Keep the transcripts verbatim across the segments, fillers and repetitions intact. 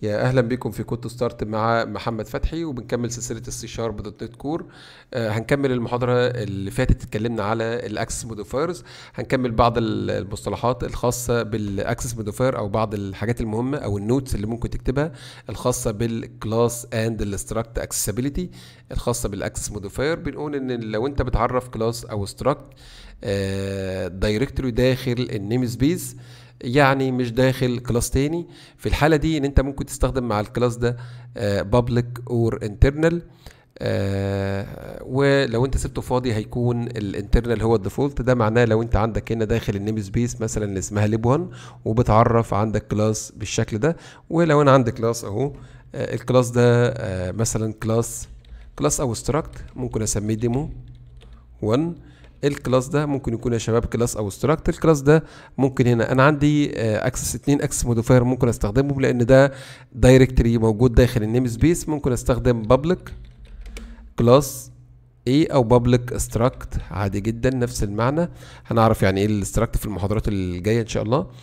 يا اهلا بكم في كود ستارت مع محمد فتحي، وبنكمل سلسله السي شارب دوت نت كور. آه هنكمل المحاضره اللي فاتت، اتكلمنا على الاكسس موديفايرز. هنكمل بعض ال- المصطلحات الخاصه بالاكسس موديفاير، او بعض الحاجات المهمه او النوتس اللي ممكن تكتبها الخاصه بالكلاس اند الستراكت اكسسبيليتي الخاصه بالاكسس موديفاير. بنقول ان لو انت بتعرف كلاس او ستراكت دايركتوري داخل النيم سبيس، يعني مش داخل كلاس تاني، في الحالة دي ان انت ممكن تستخدم مع الكلاس ده public or internal. آه ولو انت سبته فاضي هيكون الانترنال هو الديفولت. ده معناه لو انت عندك هنا داخل النيم سبيس مثلا اللي اسمها ليب واحد، وبتعرف عندك كلاس بالشكل ده. ولو انا عندي كلاس اهو، آه الكلاس ده آه مثلا كلاس كلاس او ستراكت، ممكن اسميه ديمو واحد. الكلاس ده ممكن يكون يا شباب كلاس او ستراكت. الكلاس ده ممكن هنا انا عندي اكسس اتنين اكسس موديفاير ممكن استخدمهم، لان ده دايركتري موجود داخل النيم سبيس. ممكن استخدم بابليك كلاس ايه او بابليك ستراكت، عادي جدا نفس المعنى. هنعرف يعني ايه الستراكت في المحاضرات الجايه ان شاء الله.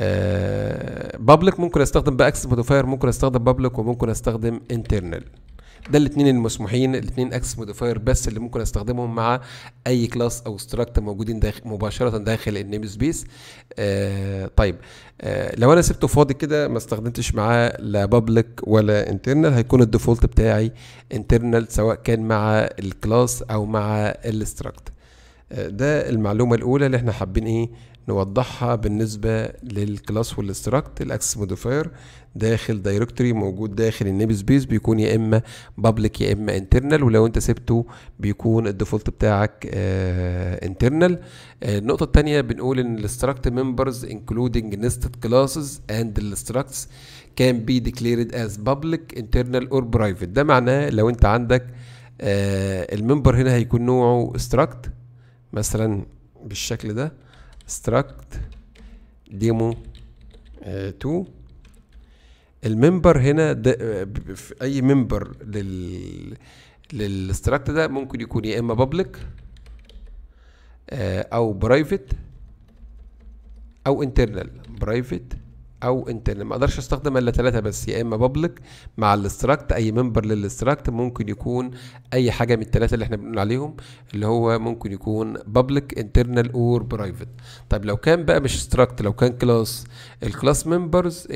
بابليك ممكن استخدم بقى اكسس موديفاير، ممكن استخدم بابليك وممكن استخدم انترنال. ده الاثنين المسموحين، الاثنين اكسس موديفاير بس اللي ممكن استخدمهم مع اي كلاس او ستراكت موجودين داخل مباشره داخل النيم سبيس. آه طيب، آه لو انا سبته فاضي كده ما استخدمتش معاه لا بابليك ولا انترنال، هيكون الديفولت بتاعي انترنال سواء كان مع الكلاس او مع الستراكت. آه ده المعلومه الاولى اللي احنا حابين ايه نوضحها بالنسبه للكلاس والستراكت. الاكسس موديفاير داخل دايركتوري موجود داخل النيم سبيس بيكون يا اما بابليك يا اما انترنال، ولو انت سبته بيكون الديفولت بتاعك انترنال. آه النقطه الثانيه بنقول ان الستراكت ممبرز including nested classes and the structs can be declared as public internal or private. ده معناه لو انت عندك آه الممبر هنا هيكون نوعه struct مثلا بالشكل ده، struct demo اتنين. الممبر هنا ده في اي ممبر لل للستراكت ده ممكن يكون يا اما بابليك او برايفت او انترنال. برايفت او انترنال، ما اقدرش استخدم الا ثلاثه بس، يا اما بابليك مع الاستراكت، اي ممبر للاستراكت ممكن يكون اي حاجه من الثلاثه اللي احنا بنقول عليهم، اللي هو ممكن يكون بابليك انترنال اور برايفت. طيب لو كان بقى مش استراكت، لو كان كلاس، الكلاس ممبرز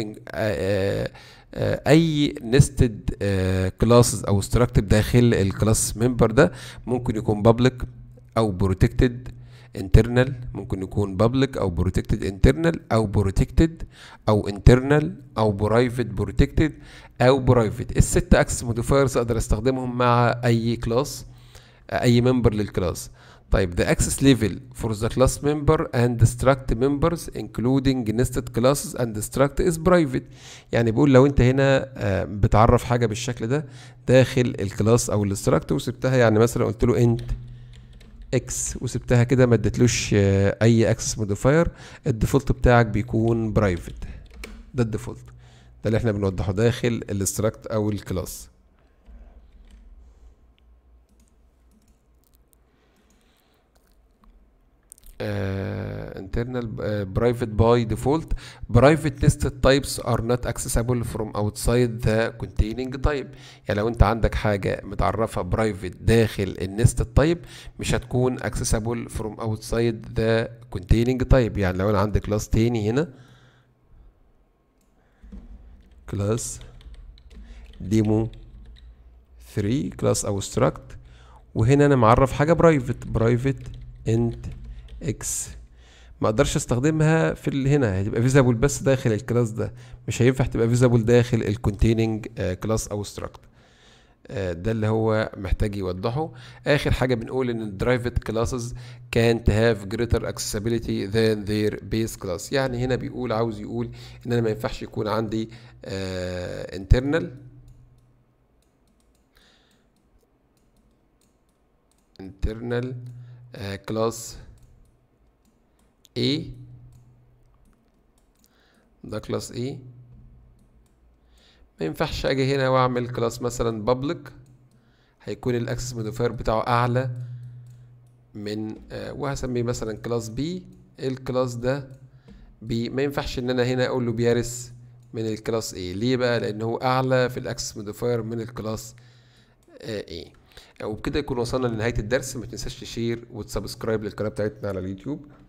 اي نستد كلاسز او استراكتد داخل الكلاس ممبر ده ممكن يكون بابليك او بروتكتد internal، ممكن يكون public او protected internal او protected او internal او private protected او private. الست اكسس موديفايرز اقدر استخدمهم مع اي كلاس، اي ممبر للكلاس. طيب the access level for the class member and struct members including nested classes and struct is private. يعني بيقول لو انت هنا بتعرف حاجه بالشكل ده داخل الكلاس او الستراكت وسبتها، يعني مثلا قلت له انت اكس وسبتها كده ما اديتلوش اي اكسس موديفاير، الديفولت بتاعك بيكون برايفت. ده الديفولت، ده اللي احنا بنوضحه داخل الاستراكت او الكلاس. Uh, internal uh, private by default. Private nested types are not accessible from outside the containing type. يعني لو انت عندك حاجة متعرفة private داخل النستد type مش هتكون accessible from outside the containing type. يعني لو انا عندي كلاس تاني هنا، كلاس ديمو ثلاثة كلاس او struct، وهنا انا معرف حاجة private private int اكس، ما اقدرش استخدمها في ال هنا، هتبقى فيزابل بس داخل الكلاس ده، مش هينفع تبقى فيزابل داخل الكونتيننج كلاس او ستراكت. ده اللي هو محتاج يوضحه. اخر حاجه بنقول ان الدرايفد كلاسز can't have greater accessibility than their base class. يعني هنا بيقول، عاوز يقول ان انا ما ينفعش يكون عندي uh, internal internal uh, class A، ده كلاس A، ما ينفعش اجي هنا واعمل كلاس مثلا بابليك هيكون الاكسس موديفاير بتاعه اعلى من آه وهسميه مثلا كلاس B. الكلاس ده B ما ينفعش ان انا هنا اقول له بيرث من الكلاس A. ليه بقى؟ لان هو اعلى في الاكسس موديفاير من الكلاس A. وبكده يكون وصلنا لنهايه الدرس. ما تنساش تشير وتسبسكرايب للقناه بتاعتنا على اليوتيوب.